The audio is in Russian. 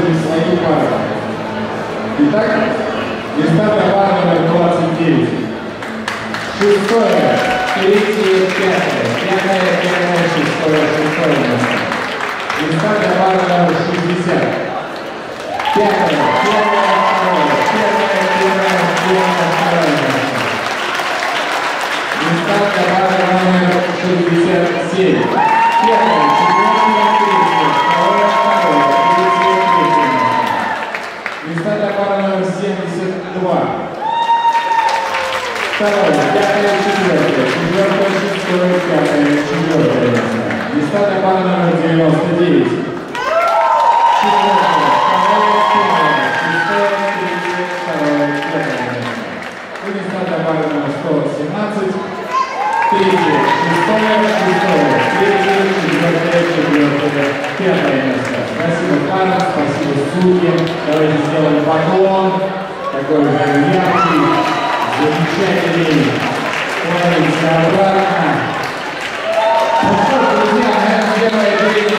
свои пары. Итак, места для пары номер 29. Шестое, третье, пятое. Пятое, шестое место. Места для пары номер 60. Пятое, второе. Места для пары номер 67. Первое, четвертое, третье, второе, третье. Места для пары номер 72. Второе, пятое, четвертое, шестое, пятое, четвертое место. Места для пары номер 99. Четвертое, второе, первое, шестое, третье, второе, пятое место. И места для пары номер 117. Третье, шестое, третье, четвертое, пятое место. Спасибо, пара, спасибо, судьи. Давайте сделаем поклон. Такой яркий, замечательный. Становимся обратно.